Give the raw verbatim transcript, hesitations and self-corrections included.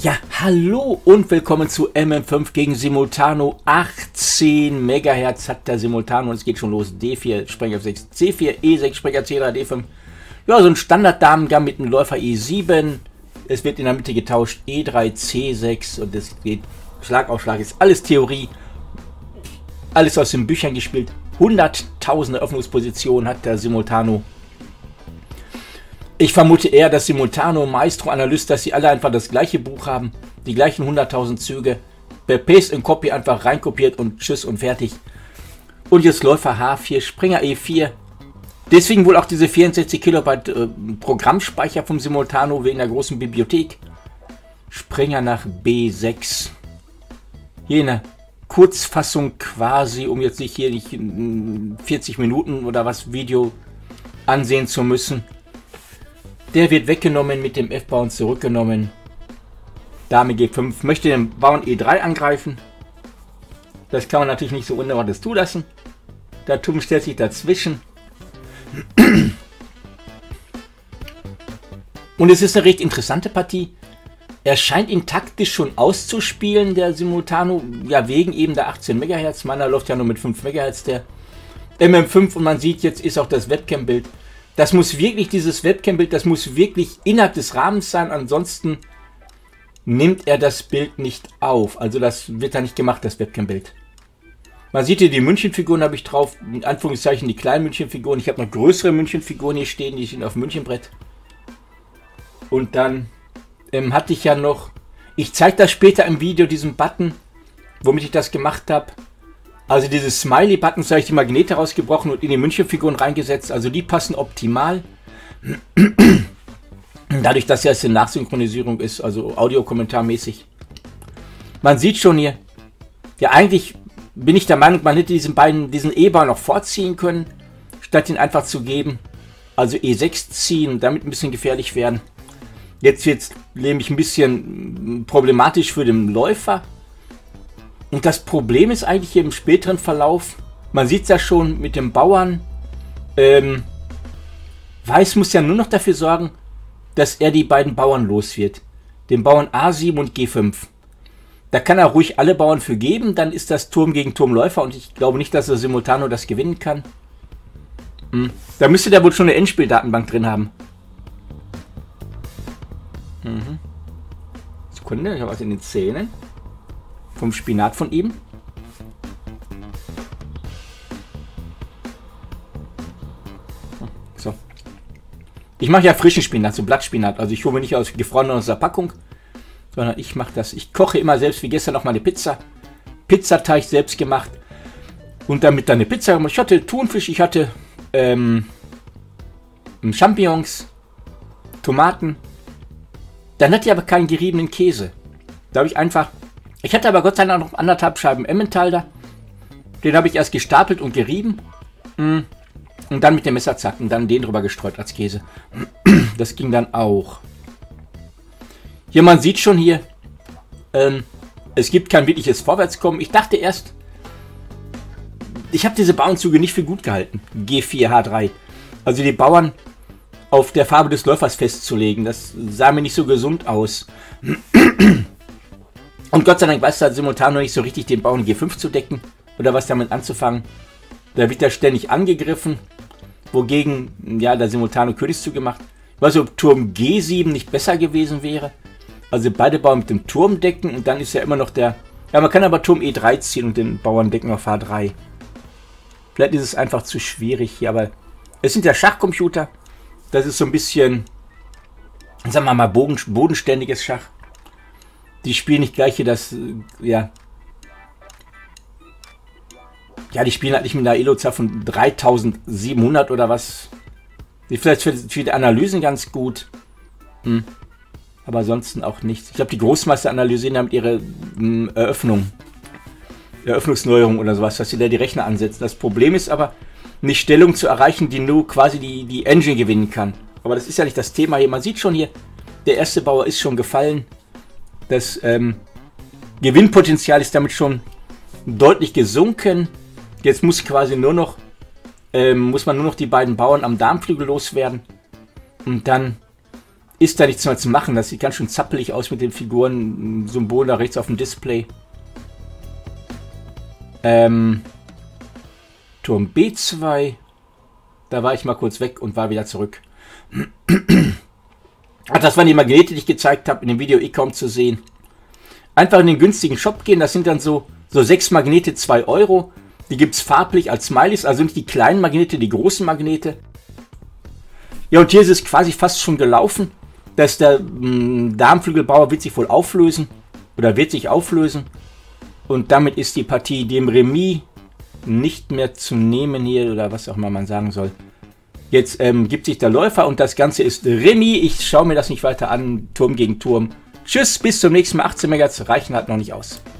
Ja, hallo und willkommen zu M M fünf gegen Simultano. achtzehn Megahertz hat der Simultano und es geht schon los. D vier, Sprenger F sechs, C vier, E sechs, Sprenger C drei, D fünf. Ja, so ein Standard-Damengang mit einem Läufer E sieben. Es wird in der Mitte getauscht, E drei, C sechs und es geht Schlag auf Schlag. Ist alles Theorie. Alles aus den Büchern gespielt. hunderttausende Öffnungspositionen hat der Simultano. Ich vermute eher, dass Simultano, Maestro, Analyst, dass sie alle einfach das gleiche Buch haben, die gleichen hunderttausend Züge, per Paste und Copy einfach reinkopiert und tschüss und fertig. Und jetzt Läufer H vier, Springer E vier. Deswegen wohl auch diese vierundsechzig Kilobyte äh, Programmspeicher vom Simultano wegen der großen Bibliothek. Springer nach B sechs. Hier eine Kurzfassung quasi, um jetzt nicht hier nicht vierzig Minuten oder was Video ansehen zu müssen. Der wird weggenommen, mit dem F-Bauern zurückgenommen. Dame G fünf möchte den Bauern E drei angreifen. Das kann man natürlich nicht so unerwartet zulassen. Der Turm stellt sich dazwischen. Und es ist eine recht interessante Partie. Er scheint ihn taktisch schon auszuspielen, der Simultano. Ja, wegen eben der achtzehn Megahertz. Meiner läuft ja nur mit fünf Megahertz, der M M fünf. Und man sieht, jetzt ist auch das Webcam-Bild. Das muss wirklich, dieses Webcam-Bild, das muss wirklich innerhalb des Rahmens sein, ansonsten nimmt er das Bild nicht auf. Also das wird da nicht gemacht, das Webcam-Bild. Man sieht hier die Münchenfiguren, habe ich drauf, in Anführungszeichen die kleinen Münchenfiguren. Ich habe noch größere Münchenfiguren hier stehen, die stehen auf dem Münchenbrett. Und dann ähm, hatte ich ja noch, ich zeige das später im Video, diesen Button, womit ich das gemacht habe. Also diese Smiley-Buttons habe ich die Magnete rausgebrochen und in die Münchenfiguren reingesetzt. Also die passen optimal. Dadurch, dass ja es eine Nachsynchronisierung ist, also Audiokommentarmäßig. Man sieht schon hier, ja eigentlich bin ich der Meinung, man hätte diesen beiden, diesen E-Bauern noch vorziehen können, statt ihn einfach zu geben. Also E sechs ziehen und damit ein bisschen gefährlich werden. Jetzt wird es nämlich ein bisschen problematisch für den Läufer. Und das Problem ist eigentlich hier im späteren Verlauf, man sieht es ja schon mit dem Bauern, ähm, Weiß muss ja nur noch dafür sorgen, dass er die beiden Bauern los wird. Den Bauern A sieben und G fünf. Da kann er ruhig alle Bauern für geben, dann ist das Turm gegen Turmläufer und ich glaube nicht, dass er Simultano das gewinnen kann. Hm. Da müsste der wohl schon eine Endspieldatenbank drin haben. Mhm. Sekunde, ich habe was in den Zähnen. Vom Spinat von ihm. So. Ich mache ja frischen Spinat, so Blattspinat. Also ich hole mir nicht aus gefroren aus der Packung, sondern ich mache das. Ich koche immer selbst, wie gestern noch mal eine Pizza. Pizzateig selbst gemacht. Und damit dann eine Pizza gemacht. Ich hatte Thunfisch, ich hatte ähm, Champignons, Tomaten. Dann hatte ich aber keinen geriebenen Käse. Da habe ich einfach... Ich hatte aber Gott sei Dank noch anderthalb Scheiben Emmentaler. Den habe ich erst gestapelt und gerieben. Und dann mit dem Messer zack und dann den drüber gestreut als Käse. Das ging dann auch. Hier, man sieht schon hier, ähm, es gibt kein wirkliches Vorwärtskommen. Ich dachte erst, ich habe diese Bauernzüge nicht für gut gehalten. G vier, H drei. Also die Bauern auf der Farbe des Läufers festzulegen. Das sah mir nicht so gesund aus. Und Gott sei Dank weiß der Simultano nicht so richtig, den Bauern G fünf zu decken oder was damit anzufangen. Da wird er ständig angegriffen, wogegen ja der Simultano Königszug gemacht. Ich weiß nicht, ob Turm G sieben nicht besser gewesen wäre. Also beide Bauern mit dem Turm decken und dann ist ja immer noch der... Ja, man kann aber Turm E drei ziehen und den Bauern decken auf H drei. Vielleicht ist es einfach zu schwierig hier, aber es sind ja Schachcomputer. Das ist so ein bisschen, sagen wir mal, boden, bodenständiges Schach. Die spielen nicht gleich hier das, ja, ja, die spielen halt nicht mit einer Elo-Zahl von dreitausendsiebenhundert oder was. Die vielleicht für, für die Analysen ganz gut, hm. Aber ansonsten auch nichts. Ich glaube, die Großmeister analysieren damit ihre hm, Eröffnung, Eröffnungsneuerung oder sowas, dass sie da die Rechner ansetzen. Das Problem ist aber, eine Stellung zu erreichen, die nur quasi die, die Engine gewinnen kann. Aber das ist ja nicht das Thema hier. Man sieht schon hier, der erste Bauer ist schon gefallen. Das ähm, Gewinnpotenzial ist damit schon deutlich gesunken. Jetzt muss quasi nur noch, ähm, muss man nur noch die beiden Bauern am Darmflügel loswerden. Und dann ist da nichts mehr zu machen. Das sieht ganz schön zappelig aus mit den Figuren. Symbol da rechts auf dem Display. Ähm, Turm B zwei. Da war ich mal kurz weg und war wieder zurück. Ach, das waren die Magnete, die ich gezeigt habe, in dem Video eh kaum zu sehen. Einfach in den günstigen Shop gehen. Das sind dann so, so sechs Magnete, zwei Euro. Die gibt es farblich als Smileys. Also nicht die kleinen Magnete, die großen Magnete. Ja, und hier ist es quasi fast schon gelaufen. Dass der mh, Darmflügelbauer wird sich wohl auflösen. Oder wird sich auflösen. Und damit ist die Partie dem Remis nicht mehr zu nehmen hier. Oder was auch immer man sagen soll. Jetzt ähm, gibt sich der Läufer und das Ganze ist Remis. Ich schaue mir das nicht weiter an. Turm gegen Turm. Tschüss, bis zum nächsten Mal. achtzehn Megahertz reichen halt noch nicht aus.